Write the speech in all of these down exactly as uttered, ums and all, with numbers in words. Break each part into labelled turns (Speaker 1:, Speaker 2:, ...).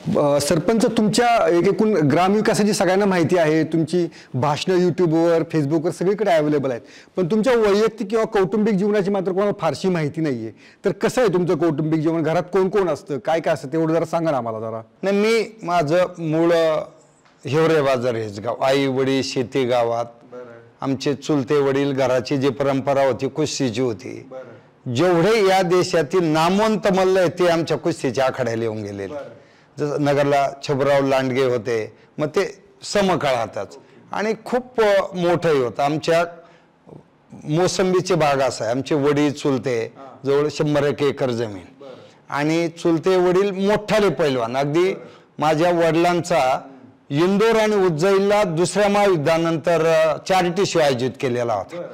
Speaker 1: सरपंच, तुमच्या एक एकूण ग्रामविकासाची सगळ्यांना माहिती आहे, तुमची भाषणं यूट्यूबवर फेसबुकवर सगळीकडे अवेलेबल आहेत, पण तुमच्या वैयक्तिक किंवा कौटुंबिक जीवनाची मात्र कोणाला फारशी माहिती नाही आहे. तर कसं आहे तुमचं कौटुंबिक जीवन, घरात कोण कोण असतं, काय काय असतं, तेवढं जरा सांगा ना आम्हाला जरा.
Speaker 2: नाही, मी माझं मूळ हिवरे बाजार हेच गाव, आई वडील शेती गावात, आमचे चुलते वडील घराची जी परंपरा होती कुस्तीची होती. जेवढे या देशातील नामवंत मल्ल आहेत ते आमच्या कुस्तीच्या आखाड्याला येऊन गेलेले. जसं नगरला छबराव लांडगे होते, मग ते समकाळातच आणि खूप मोठंही होतं. आमच्या मोसंबीचे बाग असा आहे, आमचे वडील चुलते जवळ शंभर एक एकर जमीन आणि चुलते वडील मोठाले पैलवान. अगदी माझ्या वडिलांचा इंदोर आणि उज्जैनला दुसऱ्या महायुद्धानंतर चॅरिटी शो आयोजित केलेला होता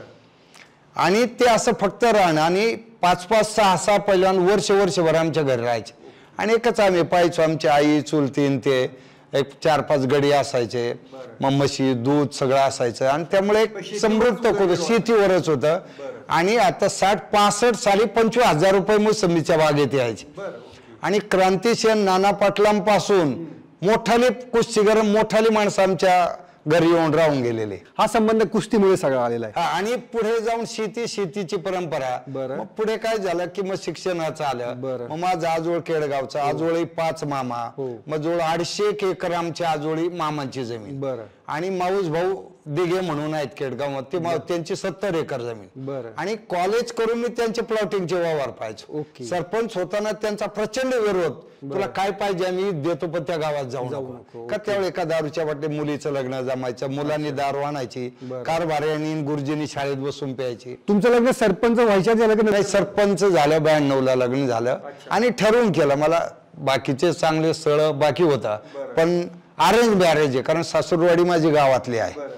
Speaker 2: आणि ते असं फक्त राहणं आणि पाच पाच सहा सहा पैलवान वर्ष वर्षभर आमच्या घरी राहायचे आणि एकच आम्ही पाहायचो. आमची आई चुलतीन ते एक चार पाच गडी असायचे, मग म्हशी दूध सगळं असायचं आणि त्यामुळे एक समृद्ध होतं, शेतीवरच होतं. आणि आता साठ पासष्ट साली पंचवीस हजार रुपये मोसंबीच्या बागेत यायचे आणि क्रांतिसेन नाना पाटलांपासून मोठाले कुस्तीगर मोठाले माणसं आमच्या घरी येऊन राहून गेलेले.
Speaker 1: हा संबंध कुस्तीमुळे सगळा आलेला आहे.
Speaker 2: आणि पुढे जाऊन शेती शेतीची परंपरा, मग पुढे काय झालं की मग शिक्षणाचं आलं. मग माझा आजोळ केडगावचा, आजोळी पाच मामा, मग जवळ अडीचशे एक एकर आमच्या आजोळी मामांची जमीन आणि माऊस भाऊ दिघे म्हणून आहेत केडगाव, ते त्यांची सत्तर एकर जमीन. आणि कॉलेज करून मी त्यांचे प्लॉटिंगचे व्यवहार पाहायचो. सरपंच होताना त्यांचा प्रचंड विरोध, तुला काय पाहिजे आम्ही देतो पण त्या गावात जाऊ नको का. त्यावेळी एका दारूच्या वाटे मुलीचं लग्न जमायचं, मुलांनी दारू आणायची, कारभार्यानी गुरुजींनी शाळेत बसून प्यायची.
Speaker 1: तुमचं लग्न सरपंच व्हायच्या झालं की
Speaker 2: नाही? सरपंच झालं, ब्याण्णव ला लग्न झालं आणि ठरवून केलं. मला बाकीचे चांगले स्थळ बाकी होता पण अरेंज मॅरेज आहे, कारण सासूरवाडी माझी गावातली आहे,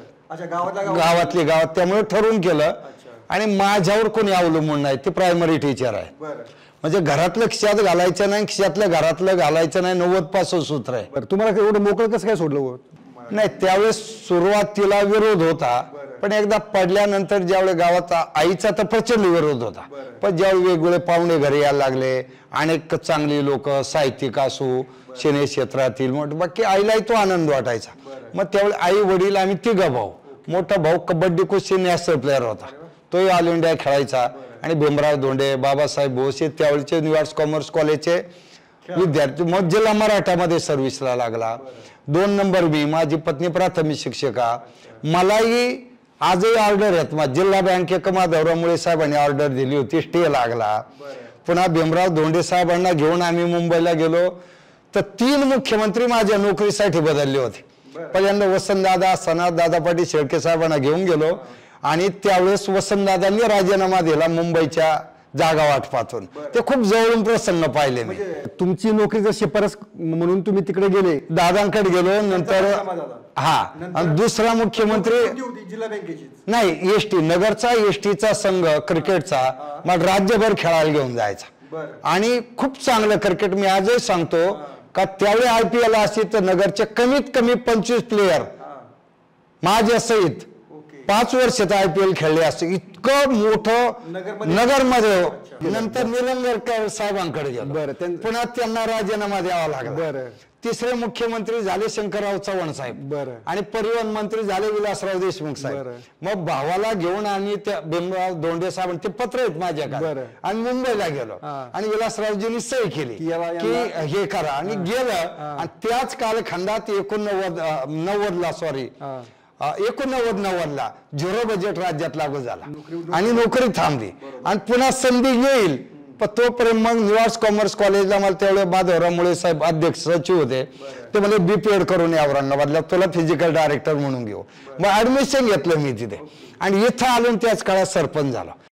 Speaker 2: गावातली गावात, त्यामुळे ठरवून केलं. आणि माझ्यावर कोणी अवलंबून नाही, ते प्रायमरी टीचर आहे. म्हणजे घरातलं खिशात घालायचं नाही, खिशातलं घरातलं घालायचं नाही, नव्वद पासून सूत्र आहे.
Speaker 1: तुम्हाला एवढं मोकळं कसं काय सोडलं?
Speaker 2: नाही, त्यावेळेस सुरुवातीला विरोध होता, पण एकदा पडल्यानंतर ज्यावेळी गावात आईचा तर प्रचंड विरोध होता, पण ज्यावेळी वेगवेगळे पाहुणे घरी यायला लागले, अनेक चांगली लोक साहित्यिक असो, सिने क्षेत्रातील मोठ, बाकी आईलाही तो आनंद वाटायचा. मग त्यावेळी आई वडील आम्ही तिघं भाऊ, मोठा भाऊ कबड्डी कुस्ती नॅशनल प्लेअर होता, तोही ऑल इंडिया खेळायचा. आणि भीमराव धोंडे, बाबासाहेब भोसे त्यावेळेचे न्यू आर्ट्स कॉमर्स कॉलेजचे विद्यार्थी. मग जिल्हा मराठामध्ये सर्व्हिसला लागला. दोन नंबर मी, माझी पत्नी प्राथमिक शिक्षिका. मलाही आजही ऑर्डर आहेत, मग जिल्हा बँकेक माधवराव साहेबांनी ऑर्डर दिली होती, स्टे लागला. पुन्हा भीमराव धोंडे साहेबांना घेऊन आम्ही मुंबईला गेलो तर तीन मुख्यमंत्री माझ्या नोकरीसाठी बदलले होते. पहिल्यांदा वसंतदादा, सनातदादा पाटील शेळके साहेबांना घेऊन गेलो आणि त्यावेळेस वसंतदादांनी राजीनामा दिला मुंबईच्या जागा वाटपातून. ते खूप जवळून प्रसंग पाहिले मी.
Speaker 1: तुमची नोकरी जर शिफारस म्हणून तुम्ही तिकडे गेले,
Speaker 2: दादांकडे गेलो, नंतर हा दुसरा मुख्यमंत्री
Speaker 1: जिल्हा बँकेची
Speaker 2: नाही, एसटी नगरचा एसटीचा संघ क्रिकेटचा मग राज्यभर खेळायला घेऊन जायचा आणि खूप चांगलं क्रिकेट. मी आजही सांगतो का त्यावेळी आय पी एल असती तर नगरचे कमीत कमी पंचवीस प्लेयर माझ्या सहित पाच वर्षात आय पी एल खेळले असते. इतकं मोठं नगरमध्ये. नंतर निलंगेकर साहेबांकडे गेलो, पुन्हा त्यांना राजीनामा द्यावा लागला. तिसरे मुख्यमंत्री झाले शंकरराव चव्हाण साहेब आणि परिवहन मंत्री झाले विलासराव देशमुख साहेब. मग भावाला घेऊन आणि त्या भीमराव धोंडे साहेब, ते पत्र आहेत माझ्याकडे, आणि मुंबईला गेलो आणि विलासरावजींनी सही केली की हे करा आणि गेलं. आणि त्याच कालखंडात एकोणनव्वद नव्वद ला सॉरी एकोणनव्वद नव्वदला झिरो बजेट राज्यात लागू झाला आणि नोकरी थांबली आणि पुन्हा संधी येईल. पण तोपर्यंत मग न्यू आर्ट्स कॉमर्स कॉलेजला मला त्यावेळेस माधवराव मुळे साहेब अध्यक्ष सचिव होते, ते म्हणजे बीपीएड करून या औरंगाबादला, तुला फिजिकल डायरेक्टर म्हणून घेऊ. मग ऍडमिशन घेतलं मी तिथे आणि इथं आलो त्याच काळात सरपंच झाला.